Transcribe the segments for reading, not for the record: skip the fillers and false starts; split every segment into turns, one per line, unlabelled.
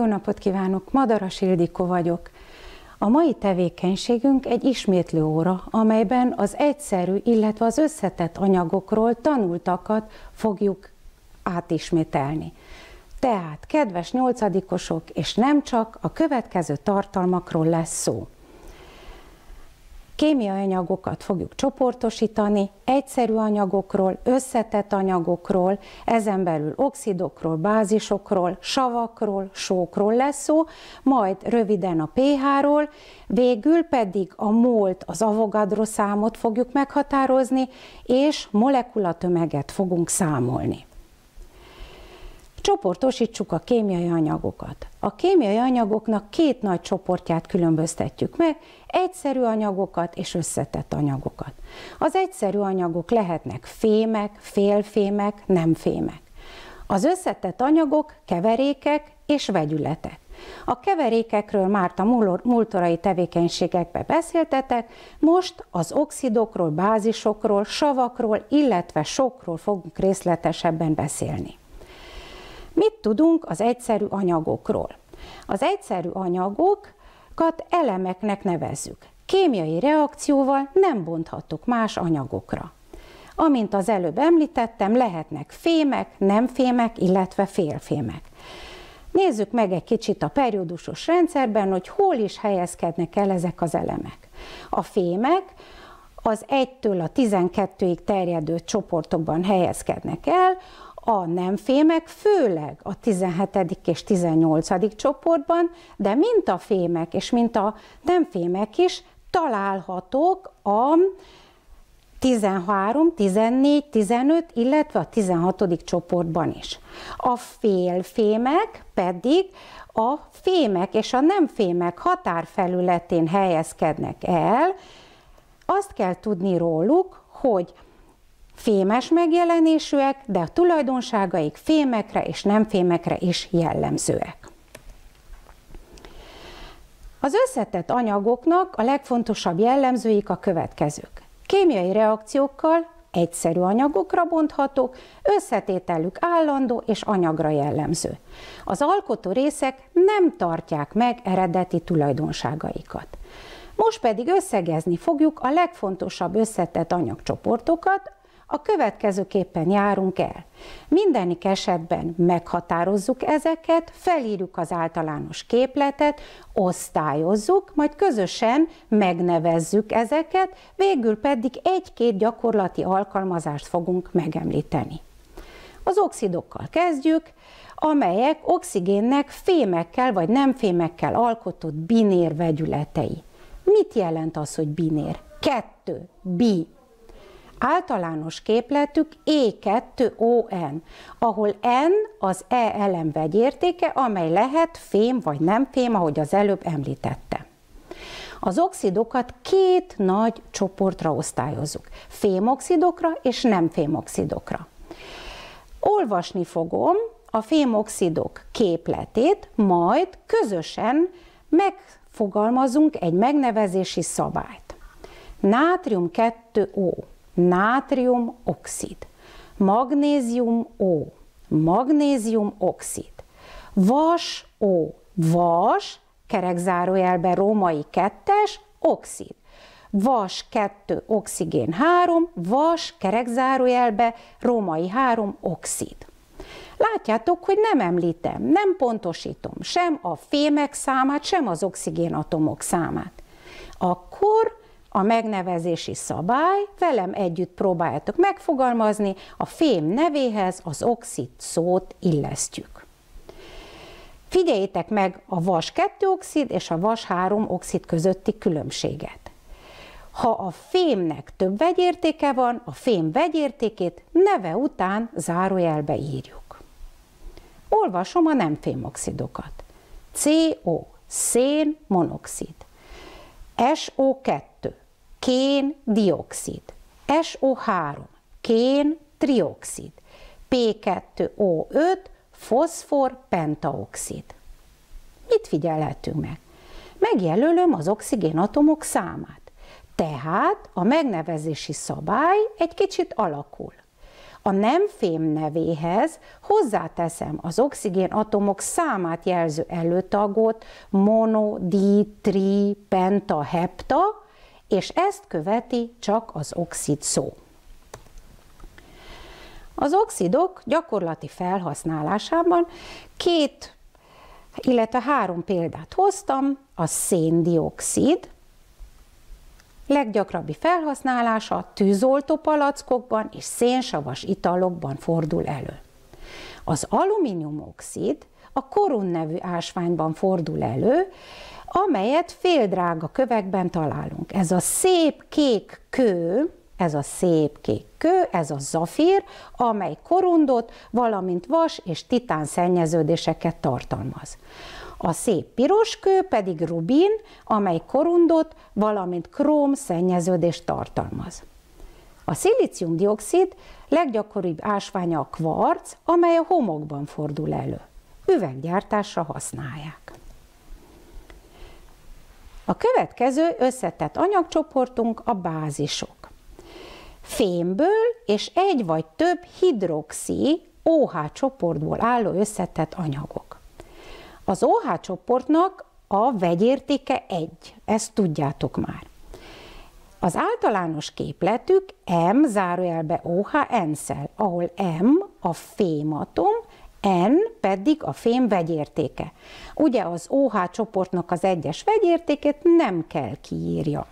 Jó napot kívánok! Madaras Ildikó vagyok. A mai tevékenységünk egy ismétlő óra, amelyben az egyszerű, illetve az összetett anyagokról tanultakat fogjuk átismételni. Tehát, kedves nyolcadikosok, és nem csak, a következő tartalmakról lesz szó. Kémiai anyagokat fogjuk csoportosítani, egyszerű anyagokról, összetett anyagokról, ezen belül oxidokról, bázisokról, savakról, sókról lesz szó, majd röviden a pH-ról, végül pedig a mólt, az Avogadro számot fogjuk meghatározni, és molekulatömeget fogunk számolni. Csoportosítsuk a kémiai anyagokat. A kémiai anyagoknak két nagy csoportját különböztetjük meg, egyszerű anyagokat és összetett anyagokat. Az egyszerű anyagok lehetnek fémek, félfémek, nem fémek. Az összetett anyagok keverékek és vegyületek. A keverékekről már a múltorai tevékenységekben beszéltetek, most az oxidokról, bázisokról, savakról, illetve sokról fogunk részletesebben beszélni. Mit tudunk az egyszerű anyagokról? Az egyszerű anyagokat elemeknek nevezzük. Kémiai reakcióval nem bonthatók más anyagokra. Amint az előbb említettem, lehetnek fémek, nem fémek, illetve félfémek. Nézzük meg egy kicsit a periódusos rendszerben, hogy hol is helyezkednek el ezek az elemek. A fémek az 1-től a 12-ig terjedő csoportokban helyezkednek el, a nem fémek főleg a 17. és 18. csoportban, de mint a fémek és mint a nem fémek is találhatók a 13, 14, 15, illetve a 16. csoportban is. A félfémek pedig a fémek és a nem fémek határfelületén helyezkednek el. Azt kell tudni róluk, hogy fémes megjelenésűek, de a tulajdonságaik fémekre és nem fémekre is jellemzőek. Az összetett anyagoknak a legfontosabb jellemzőik a következők. Kémiai reakciókkal egyszerű anyagokra bonthatók, összetételük állandó és anyagra jellemző. Az alkotó részek nem tartják meg eredeti tulajdonságaikat. Most pedig összegezni fogjuk a legfontosabb összetett anyagcsoportokat, a következőképpen járunk el. Mindenik esetben meghatározzuk ezeket, felírjuk az általános képletet, osztályozzuk, majd közösen megnevezzük ezeket, végül pedig egy-két gyakorlati alkalmazást fogunk megemlíteni. Az oxidokkal kezdjük, amelyek oxigénnek fémekkel vagy nem fémekkel alkotott binér vegyületei. Mit jelent az, hogy binér? 2, bi. Általános képletük E2ON, ahol N az E elem vegyértéke, amely lehet fém vagy nem fém, ahogy az előbb említettem. Az oxidokat két nagy csoportra osztályozunk, fémoxidokra és nem fémoxidokra. Olvasni fogom a fémoxidok képletét, majd közösen megfogalmazunk egy megnevezési szabályt. Nátrium 2O. Nátriumoxid, magnézium-O, magnéziumoxid, vas-O, vas, kerekzárójelben római 2-es, oxid, vas 2, oxigén 3, vas, kerekzárójelben római 3, oxid. Látjátok, hogy nem említem, nem pontosítom sem a fémek számát, sem az oxigénatomok számát. Akkor a megnevezési szabály, velem együtt próbáljátok megfogalmazni, a fém nevéhez az oxid szót illesztjük. Figyeljétek meg a vas 2-oxid és a vas 3-oxid közötti különbséget. Ha a fémnek több vegyértéke van, a fém vegyértékét neve után zárójelbe írjuk. Olvasom a nem fémoxidokat. CO, szén monoxid, SO2, kén-dioxid, SO3, kén-trioxid, P2O5, foszfor-pentaoxid. Mit figyelhetünk meg? Megjelölöm az oxigénatomok számát. Tehát a megnevezési szabály egy kicsit alakul. A nem fém nevéhez hozzáteszem az oxigénatomok számát jelző előtagot, mono, di, tri, penta, hepta, és ezt követi csak az oxid szó. Az oxidok gyakorlati felhasználásában 3 példát hoztam, a széndioxid, leggyakrabbi felhasználása tűzoltó palackokban és szénsavas italokban fordul elő. Az alumíniumoxid a korun nevű ásványban fordul elő, amelyet féldrága kövekben találunk. Ez a szép kék kő, ez a zafír, amely korundot, valamint vas és titán szennyeződéseket tartalmaz. A szép piros kő pedig rubin, amely korundot, valamint króm szennyeződést tartalmaz. A szilícium-dioxid leggyakoribb ásványa a kvarc, amely a homokban fordul elő. Üveggyártásra használják. A következő összetett anyagcsoportunk a bázisok. Fémből és egy vagy több hidroxi OH csoportból álló összetett anyagok. Az OH csoportnak a vegyértéke 1, ezt tudjátok már. Az általános képletük M zárójelbe OH N-szel, ahol M a fématom, N pedig a fém vegyértéke. Ugye az OH csoportnak az egyes vegyértékét nem kell kiírja.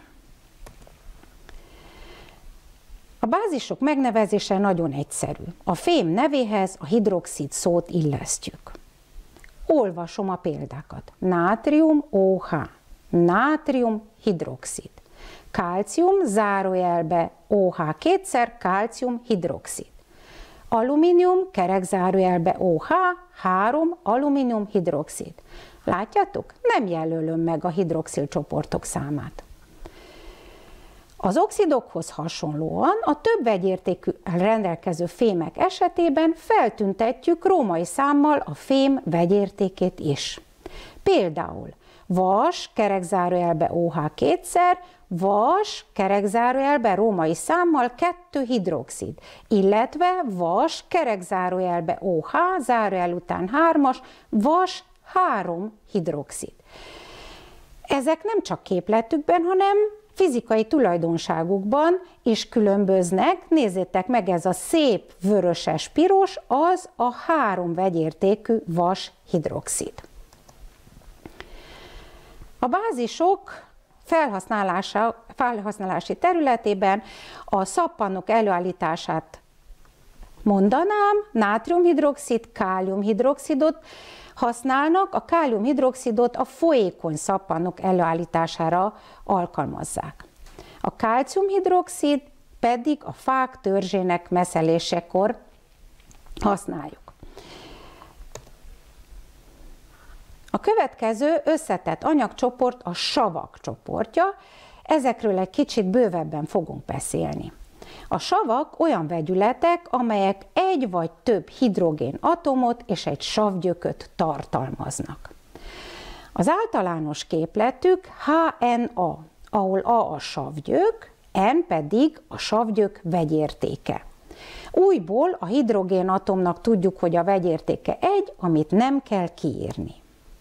A bázisok megnevezése nagyon egyszerű. A fém nevéhez a hidroxid szót illesztjük. Olvasom a példákat. Nátrium OH, nátrium hidroxid. Kálcium zárójelbe OH kétszer, kálcium hidroxid. Alumínium kerek zárójelbe OH 3 alumínium hidroxid. Látjátok? Nem jelölöm meg a hidroxil csoportok számát. Az oxidokhoz hasonlóan a több vegyértékű rendelkező fémek esetében feltüntetjük római számmal a fém vegyértékét is. Például vas kerek zárójelbe OH kétszer, vas kerek zárójelbe római számmal 2 hidroxid, illetve vas kerek zárójelbe OH zárójel után 3-as, vas 3 hidroxid. Ezek nem csak képletükben, hanem fizikai tulajdonságukban is különböznek. Nézzétek meg, ez a szép vöröses-piros, az a 3 vegyértékű vas hidroxid. A bázisok felhasználási területében a szappanok előállítását mondanám, nátriumhidroxid, káliumhidroxidot használnak, a káliumhidroxidot a folyékony szappanok előállítására alkalmazzák. A kálciumhidroxid pedig a fák törzsének messzelésekor használjuk. A következő összetett anyagcsoport a savak csoportja, ezekről egy kicsit bővebben fogunk beszélni. A savak olyan vegyületek, amelyek egy vagy több hidrogén atomot és egy savgyököt tartalmaznak. Az általános képletük HNA, ahol A a savgyök, N pedig a savgyök vegyértéke. Újból a hidrogén atomnak tudjuk, hogy a vegyértéke 1, amit nem kell kiírni.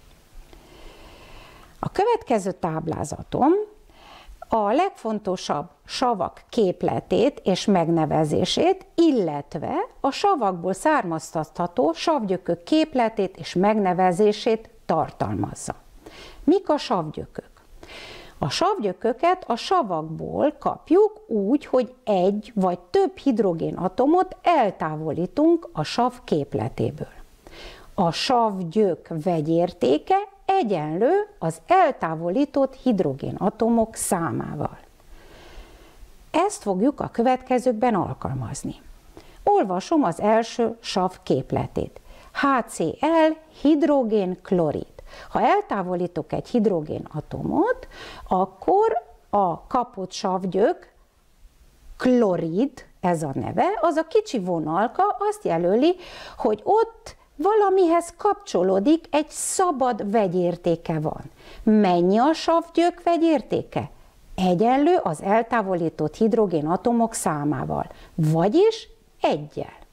A következő táblázaton a legfontosabb savak képletét és megnevezését, illetve a savakból származtatható savgyökök képletét és megnevezését tartalmazza. Mik a savgyökök? A savgyököket a savakból kapjuk úgy, hogy egy vagy több hidrogénatomot eltávolítunk a sav képletéből. A savgyök vegyértéke egyenlő az eltávolított hidrogénatomok számával. Ezt fogjuk a következőkben alkalmazni. Olvasom az első sav képletét. HCl hidrogénklorid. Ha eltávolítok egy hidrogénatomot, akkor a kapott savgyök, klorid, ez a neve, az a kicsi vonalka azt jelöli, hogy ott valamihez kapcsolódik, egy szabad vegyértéke van. Mennyi a savgyök vegyértéke? Egyenlő az eltávolított hidrogénatomok számával, vagyis 1-jel.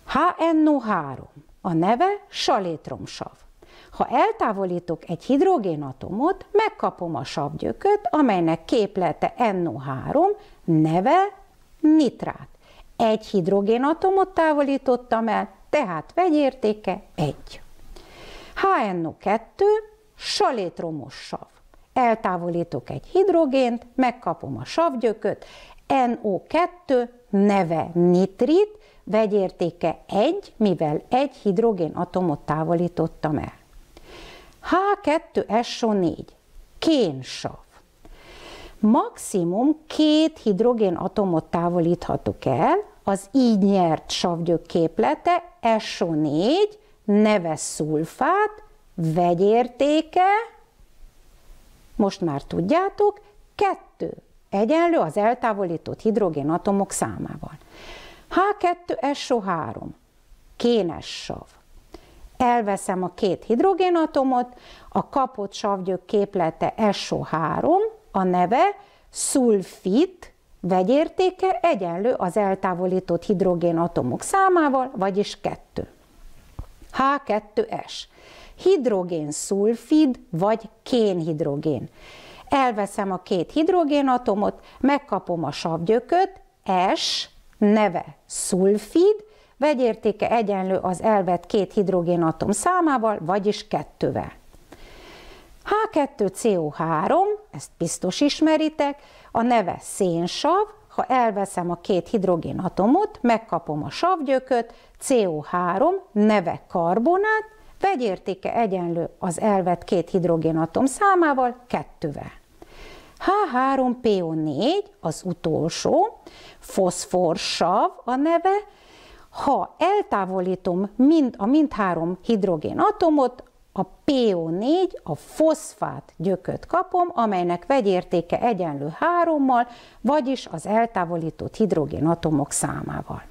HNO3, a neve salétromsav. Ha eltávolítok egy hidrogénatomot, megkapom a savgyököt, amelynek képlete NO3, neve nitrát. Egy hidrogénatomot távolítottam el, tehát vegyértéke 1. HNO2, salétromos sav. Eltávolítok egy hidrogént, megkapom a savgyököt, NO2, neve nitrit, vegyértéke 1, mivel egy hidrogénatomot távolítottam el. H2SO4, kénsav. Maximum 2 hidrogénatomot távolíthatok el, az így nyert savgyök képlete SO4, neve szulfát, vegyértéke, most már tudjátok, 2 egyenlő az eltávolított hidrogénatomok számával. H2SO3, kénes sav. Elveszem a 2 hidrogénatomot, a kapott savgyök képlete SO3, a neve szulfit, vegyértéke egyenlő az eltávolított hidrogénatomok számával, vagyis 2. H2S, hidrogén-szulfid vagy kénhidrogén. Elveszem a 2 hidrogénatomot, megkapom a savgyököt, S, neve szulfid, vegyértéke egyenlő az elvett 2 hidrogénatom számával, vagyis 2-vel. H2CO3, ezt biztos ismeritek, a neve szénsav, ha elveszem a 2 hidrogénatomot, megkapom a savgyököt, CO3, neve karbonát, vegyértéke egyenlő az elvett 2 hidrogénatom számával, 2-vel. H3PO4, az utolsó, foszforsav a neve, ha eltávolítom mindhárom hidrogénatomot, a PO4, a foszfát gyököt kapom, amelynek vegyértéke egyenlő 3-mal, vagyis az eltávolított hidrogénatomok számával.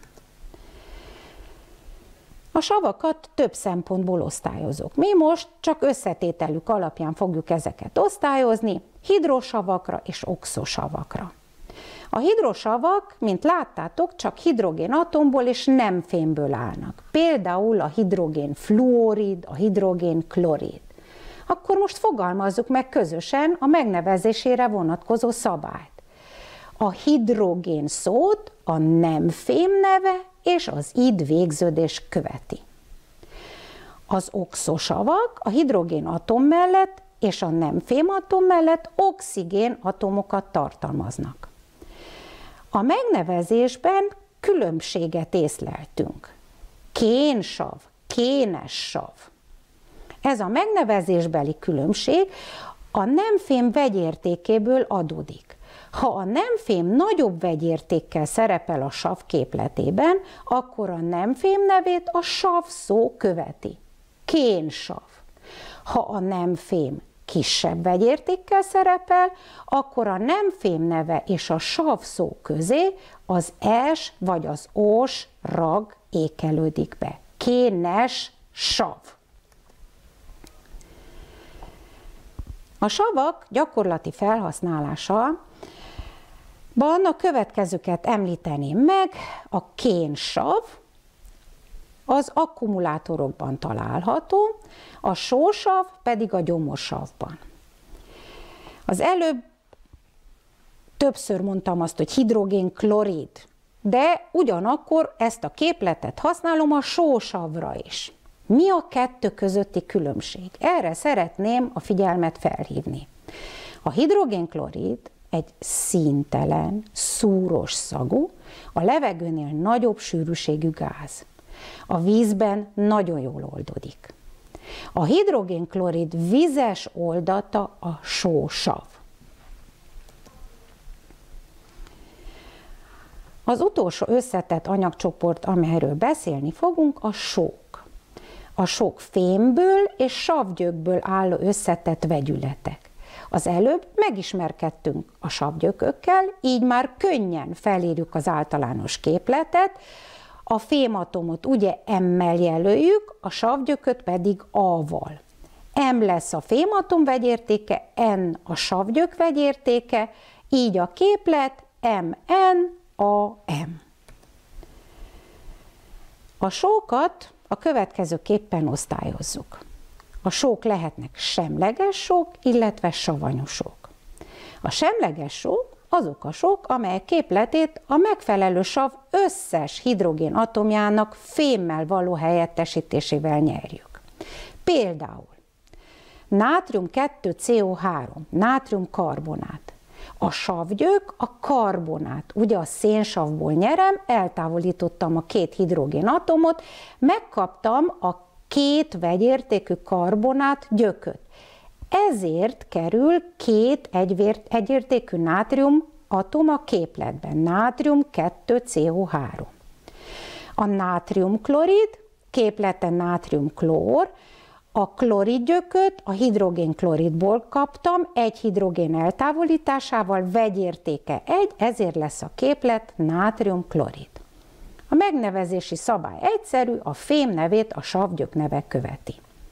A savakat több szempontból osztályozok. Mi most csak összetételük alapján fogjuk ezeket osztályozni, hidrosavakra és oxosavakra. A hidrosavak, mint láttátok, csak hidrogénatomból és nem fémből állnak. Például a hidrogén-fluorid, a hidrogén-klorid. Akkor most fogalmazzuk meg közösen a megnevezésére vonatkozó szabályt. A hidrogén szót a nem fém neve és az id végződés követi. Az oxosavak a hidrogén atom mellett és a nem fém atom mellett oxigén atomokat tartalmaznak. A megnevezésben különbséget észleltünk. Kénsav, kénes sav. Ez a megnevezésbeli különbség a nemfém vegyértékéből adódik. Ha a nemfém nagyobb vegyértékkel szerepel a sav képletében, akkor a nemfém nevét a sav szó követi. Kénsav. Ha a nemfém kisebb vegyértékkel szerepel, akkor a nemfém neve és a sav szó közé az es vagy az os rag ékelődik be. Kénes sav. A savak gyakorlati felhasználása a következőket említeném meg, a kénsav, az akkumulátorokban található, a sósav pedig a gyomosavban. Az előbb többször mondtam azt, hogy hidrogén-klorid, de ugyanakkor ezt a képletet használom a sósavra is. Mi a kettő közötti különbség? Erre szeretném a figyelmet felhívni. A hidrogén-klorid egy színtelen, szúros szagú, a levegőnél nagyobb sűrűségű gáz. A vízben nagyon jól oldódik. A hidrogén-klorid vizes oldata a sósav. Az utolsó összetett anyagcsoport, amelyről beszélni fogunk, a sók. A sók fémből és savgyökből álló összetett vegyületek. Az előbb megismerkedtünk a savgyökökkel, így már könnyen felírjuk az általános képletet, a fématomot ugye M-mel jelöljük, a savgyököt pedig A-val. M lesz a fématom vegyértéke, N a savgyök vegyértéke, így a képlet MnAm. A sókat a következőképpen osztályozzuk. A sók lehetnek semleges sók, illetve savanyú sók. A semleges sók azok a sók, amelyek képletét a megfelelő sav összes hidrogén atomjának fémmel való helyettesítésével nyerjük. Például nátrium 2CO3, nátriumkarbonát. A savgyök a karbonát, ugye a szénsavból nyerem, eltávolítottam a két hidrogénatomot, megkaptam a két vegyértékű karbonát gyököt. Ezért kerül két egyértékű nátrium atom a képletben, nátrium 2CO3. A nátriumklorid képlete nátriumklór, a kloridgyököt a hidrogénkloridból kaptam, egy hidrogén eltávolításával, vegyértéke 1, ezért lesz a képlet nátriumklorid. A megnevezési szabály egyszerű, a fém nevét a savgyök neve követi.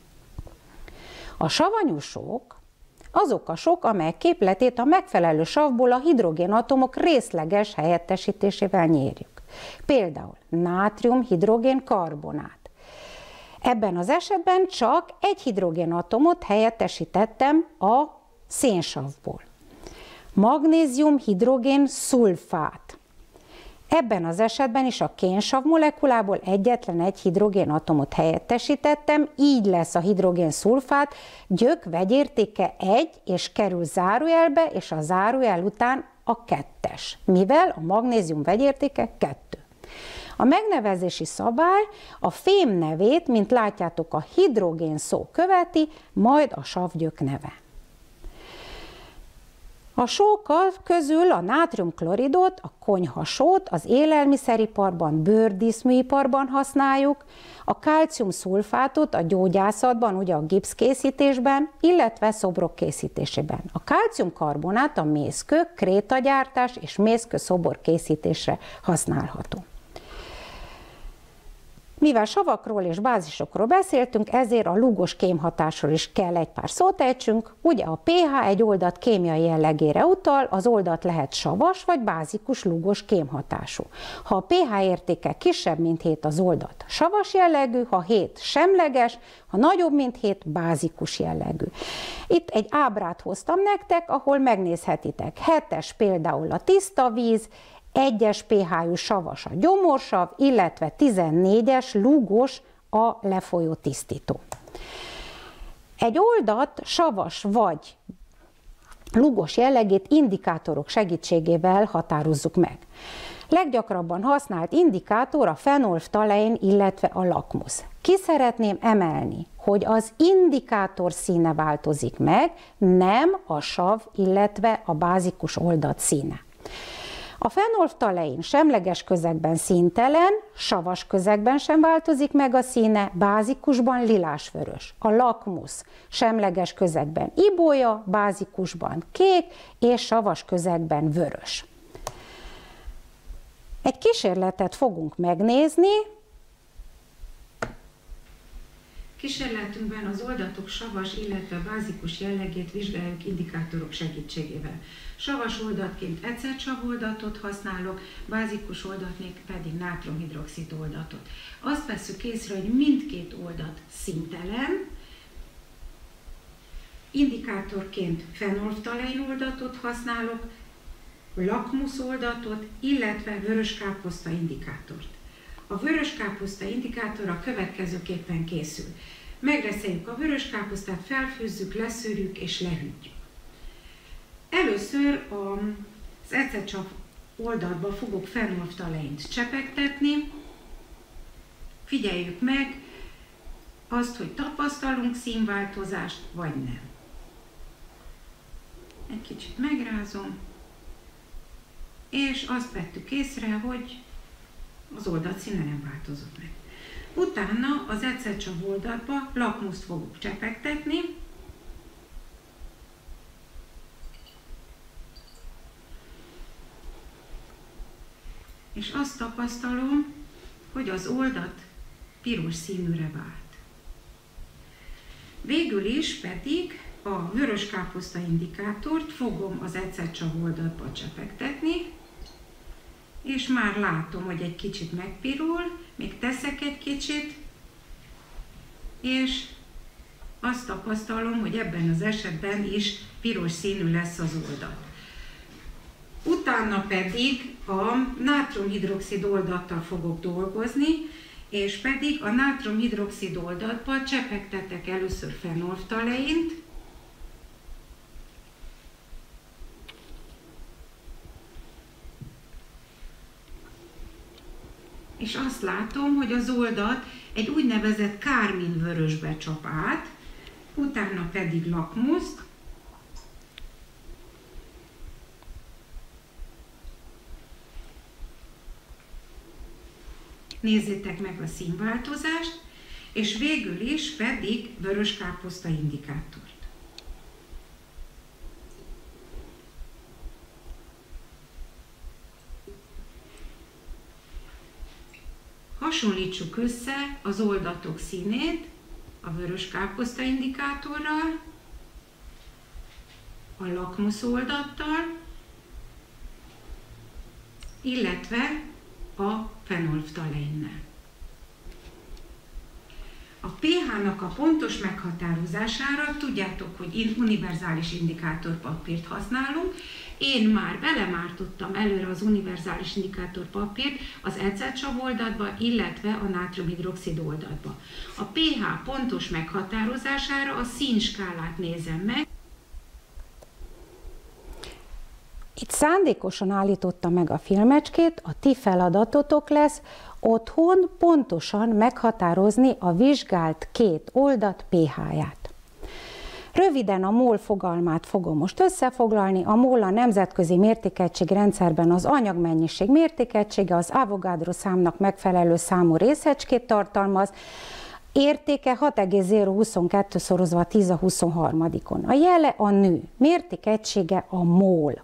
A savanyú sók azok a sók, amelyek képletét a megfelelő savból a hidrogénatomok részleges helyettesítésével nyerjük. Például nátrium-hidrogén-karbonát. Ebben az esetben csak egy hidrogénatomot helyettesítettem a szénsavból. Magnézium-hidrogén-szulfát. Ebben az esetben is a kénsav molekulából egyetlen egy hidrogénatomot helyettesítettem, így lesz a hidrogén-szulfát gyök vegyértéke 1, és kerül zárójelbe, és a zárójel után a 2-es, mivel a magnézium vegyértéke 2. A megnevezési szabály a fém nevét, mint látjátok, a hidrogén szó követi, majd a savgyök neve. A sók közül a nátriumkloridot, a konyhasót az élelmiszeriparban, bőrdíszműiparban használjuk, a kálciumszulfátot a gyógyászatban, ugye a gipszkészítésben, illetve szobrok készítésében. A kálciumkarbonát a mészkő, krétagyártás és mészkő szobor készítésre használható. Mivel savakról és bázisokról beszéltünk, ezért a lúgos kémhatásról is kell egy pár szót ejtsünk. Ugye a pH egy oldat kémiai jellegére utal, az oldat lehet savas vagy bázikus lúgos kémhatású. Ha a pH értéke kisebb, mint 7, az oldat savas jellegű, ha 7 semleges, ha nagyobb, mint 7, bázikus jellegű. Itt egy ábrát hoztam nektek, ahol megnézhetitek. 7-es például a tiszta víz, 1-es pH-jú savas a gyomorsav, illetve 14-es lúgos a lefolyó tisztító. Egy oldat savas vagy lúgos jellegét indikátorok segítségével határozzuk meg. Leggyakrabban használt indikátor a fenolftalein, illetve a lakmusz. Ki szeretném emelni, hogy az indikátor színe változik meg, nem a sav, illetve a bázikus oldat színe. A fenolftalein semleges közegben színtelen, savas közegben sem változik meg a színe, bázikusban lilásvörös. A lakmusz semleges közegben ibolya, bázikusban kék, és savas közegben vörös. Egy kísérletet fogunk megnézni.
Kísérletünkben az oldatok savas, illetve bázikus jellegét vizsgáljuk indikátorok segítségével. Savas oldatként ecercsavoldatot használok, bázikus oldatként pedig nátriumhidroxid oldatot. Azt vesszük észre, hogy mindkét oldat színtelen, indikátorként fenolftalein oldatot használok, lakmusz oldatot, illetve vöröskáposzta indikátort. A vöröskáposzta indikátor a következőképpen készül. Megreszeljük a vöröskáposztát, felfőzzük, leszűrjük és lehűtjük. Először az ecercsav oldatba fogok fenolftaleint csepegtetni. Figyeljük meg azt, hogy tapasztalunk színváltozást, vagy nem. Egy kicsit megrázom, és azt vettük észre, hogy az oldat színe nem változott meg. Utána az ecercsav oldatba lakmuszt fogok csepegtetni, és azt tapasztalom, hogy az oldat piros színűre vált. Végül is pedig a vöröskáposzta indikátort fogom az ecercsav oldatba csepegtetni, és már látom, hogy egy kicsit megpirul, Még teszek egy kicsit, és azt tapasztalom, hogy ebben az esetben is piros színű lesz az oldat. Utána pedig a nátriumhidroxid oldattal fogok dolgozni, és pedig a nátriumhidroxid oldatba csepegtetek először fenolftaleint, és azt látom, hogy az oldat egy úgynevezett kárminvörösbe csap át, utána pedig lakmuszt, nézzétek meg a színváltozást, és végül is pedig vöröskáposzta indikátort. Hasonlítsuk össze az oldatok színét a vöröskáposzta indikátorral, a lakmusz oldattal, illetve a fenolftaleinnel. A pH-nak a pontos meghatározására tudjátok, hogy univerzális indikátorpapírt használunk. Én már belemártottam előre az univerzális indikátorpapírt az ecetsav oldatba, illetve a nátriumhidroxid oldatba. A pH pontos meghatározására a színskálát nézem meg.
Itt szándékosan állítottam meg a filmecskét, a ti feladatotok lesz otthon pontosan meghatározni a vizsgált két oldat pH-ját. Röviden a mol fogalmát fogom most összefoglalni. A mol a nemzetközi mértékegységrendszerben az anyagmennyiség mértékegysége, az Avogadro számnak megfelelő számú részecskét tartalmaz, értéke 6,022 szorozva 10 a 23-on. A jele a nő, mértékegysége a mol.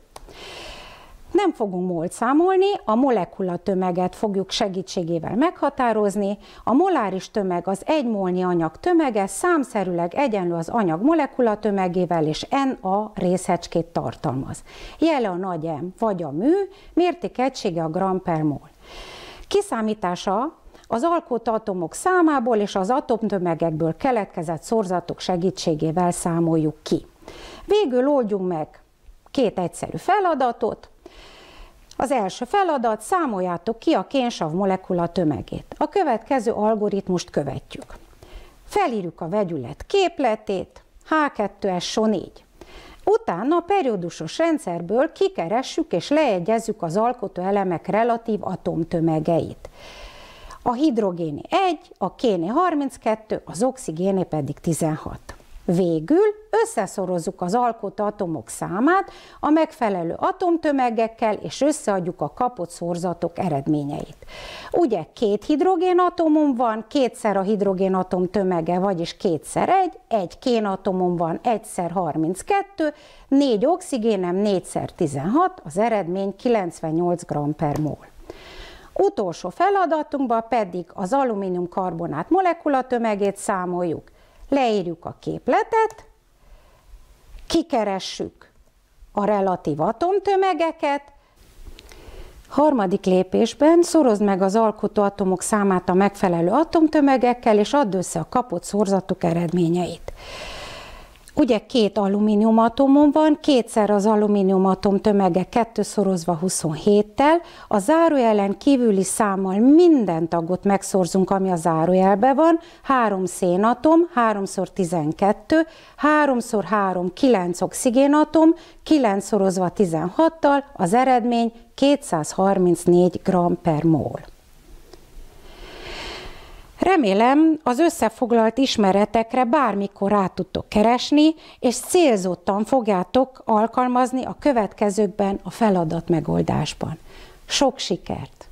Nem fogunk molt számolni, a molekulatömeget fogjuk segítségével meghatározni. A moláris tömeg az 1 molnyi anyag tömege, számszerűleg egyenlő az anyag molekulatömegével, és N a részecskét tartalmaz. Jele a nagy M vagy a mű, mértékegysége a gram per mol. Kiszámítása az alkotóatomok számából és az atomtömegekből keletkezett szorzatok segítségével számoljuk ki. Végül oldjunk meg két egyszerű feladatot. Az első feladat, számoljátok ki a kénsav molekula tömegét. A következő algoritmust követjük. Felírjuk a vegyület képletét, H2SO4. Utána a periódusos rendszerből kikeressük és lejegyezzük az alkotóelemek relatív atomtömegeit. A hidrogéné 1, a kéné 32, az oxigéné pedig 16. Végül összeszorozzuk az alkotóatomok számát a megfelelő atomtömegekkel, és összeadjuk a kapott szorzatok eredményeit. Ugye 2 hidrogénatomom van, 2-szer a hidrogénatom tömege, vagyis 2-szer 1, 1 kénatomom van, 1-szer 32, 4 oxigénem, 4-szer 16, az eredmény 98 g per mol. Utolsó feladatunkban pedig az alumínium-karbonát molekulatömegét számoljuk. Leírjuk a képletet, kikeressük a relatív atomtömegeket. Harmadik lépésben szorozd meg az alkotóatomok számát a megfelelő atomtömegekkel, és add össze a kapott szorzatok eredményeit. Ugye 2 alumíniumatomom van, 2-szer az alumíniumatom tömege 2-szorozva 27-tel, a zárójelen kívüli számmal minden tagot megszorzunk, ami a zárójelben van, 3 szénatom, 3×12, 3×3, 9 oxigénatom, 9-szorozva 16-tal, az eredmény 234 g per mol. Remélem, az összefoglalt ismeretekre bármikor rá tudtok keresni, és célzottan fogjátok alkalmazni a következőkben a feladatmegoldásban. Sok sikert!